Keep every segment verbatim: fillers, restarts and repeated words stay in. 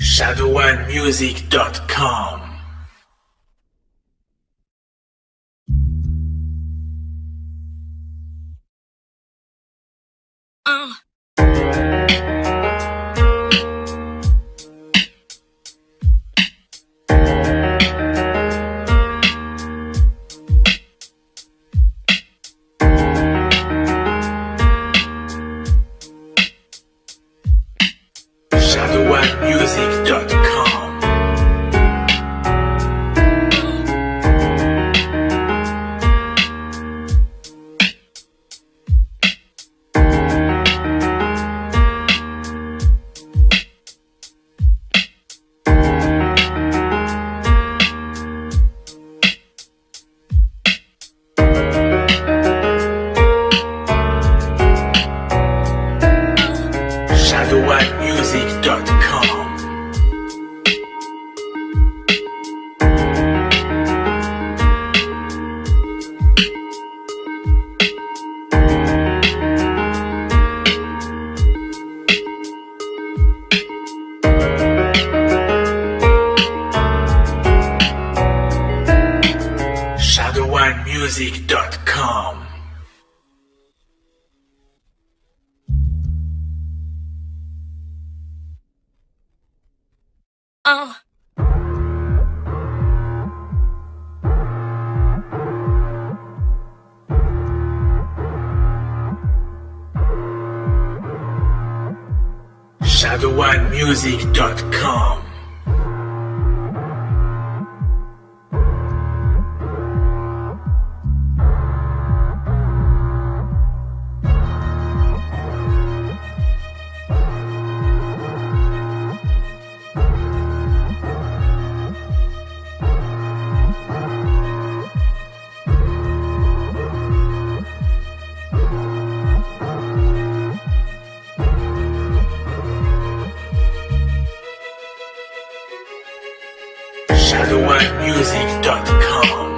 shadoo one music dot com. Uh. shadoo one music dot com. shadoo one music dot com. shadoo one music dot com. Uh. shadoo one music dot com. shadoo one music dot com.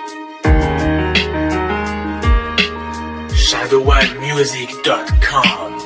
shadoo one music dot com.